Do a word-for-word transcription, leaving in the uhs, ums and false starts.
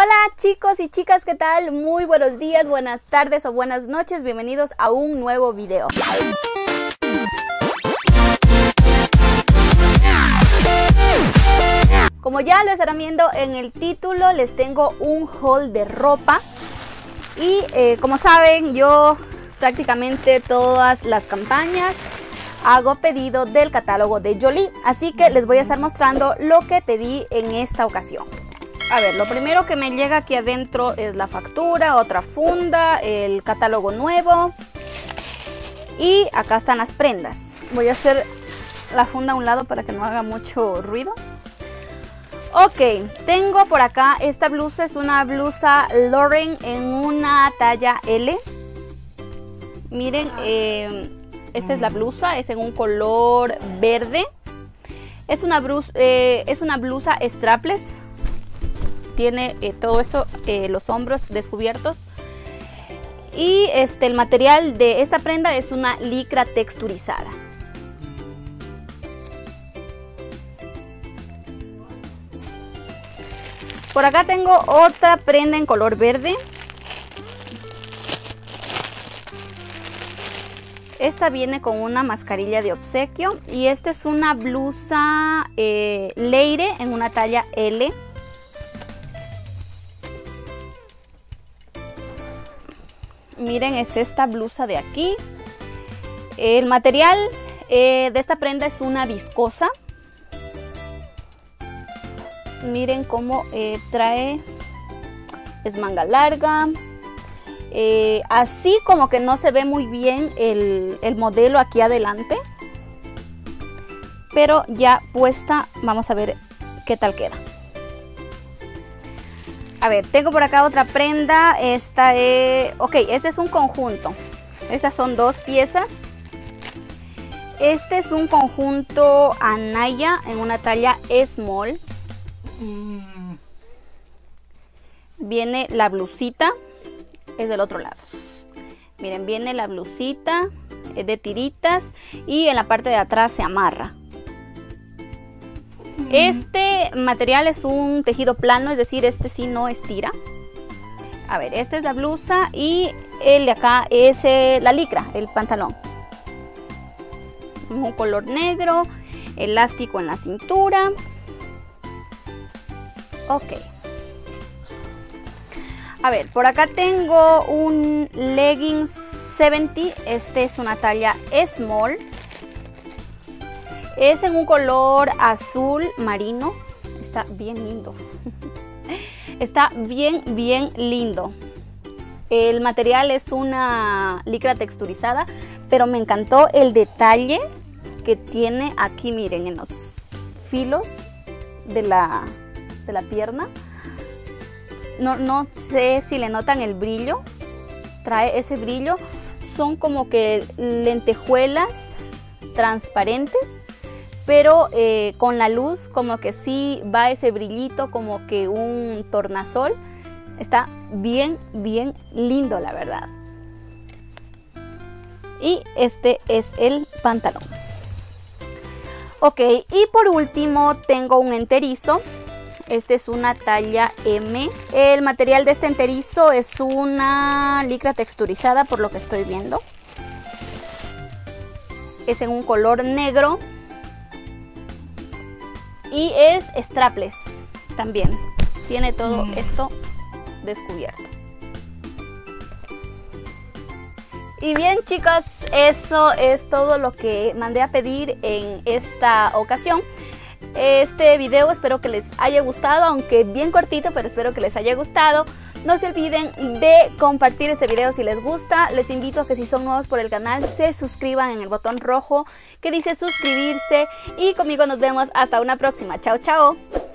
Hola chicos y chicas, ¿qué tal? Muy buenos días, buenas tardes o buenas noches. Bienvenidos a un nuevo video. Como ya lo estarán viendo en el título, les tengo un haul de ropa. Y eh, como saben, yo prácticamente todas las campañas hago pedido del catálogo de Jolie. Así que les voy a estar mostrando lo que pedí en esta ocasión. A ver, lo primero que me llega aquí adentro es la factura, otra funda, el catálogo nuevo. Y acá están las prendas. Voy a hacer la funda a un lado para que no haga mucho ruido. Ok, tengo por acá esta blusa, es una blusa Lauren en una talla L. Miren, eh, esta es la blusa, es en un color verde. Es una blusa, eh, es una blusa strapless. Tiene eh, todo esto, eh, los hombros descubiertos. Y este, el material de esta prenda es una licra texturizada. Por acá tengo otra prenda en color verde. Esta viene con una mascarilla de obsequio. Y esta es una blusa eh, Leire en una talla L. Miren, es esta blusa de aquí. El material eh, de esta prenda es una viscosa. Miren cómo eh, trae, es manga larga. Eh, así como que no se ve muy bien el, el modelo aquí adelante. Pero ya puesta, vamos a ver qué tal queda. A ver, tengo por acá otra prenda. Esta es... Ok, este es un conjunto. Estas son dos piezas. Este es un conjunto Anaya en una talla small. Viene la blusita. Es del otro lado. Miren, viene la blusita. Es de tiritas. Y en la parte de atrás se amarra. Este material es un tejido plano, es decir, este sí no estira. A ver, esta es la blusa y el de acá es eh, la licra, el pantalón. Un color negro, elástico en la cintura. Ok. A ver, por acá tengo un leggings setenta, este es una talla small. Es en un color azul marino. Está bien lindo. Está bien, bien lindo. El material es una licra texturizada, pero me encantó el detalle que tiene aquí, miren, en los filos de la, de la pierna. No, no sé si le notan el brillo. Trae ese brillo. Son como que lentejuelas transparentes. Pero eh, con la luz como que sí va ese brillito, como que un tornasol. Está bien, bien lindo, la verdad. Y este es el pantalón. Ok, y por último tengo un enterizo. Este es una talla M. El material de este enterizo es una licra texturizada, por lo que estoy viendo. Es en un color negro. Y es strapless también. Tiene todo mm. esto descubierto. Y bien chicos, eso es todo lo que mandé a pedir en esta ocasión. Este video espero que les haya gustado, aunque bien cortito, pero espero que les haya gustado. No se olviden de compartir este video si les gusta. Les invito a que si son nuevos por el canal se suscriban en el botón rojo que dice suscribirse. Y conmigo nos vemos hasta una próxima. Chao, chao.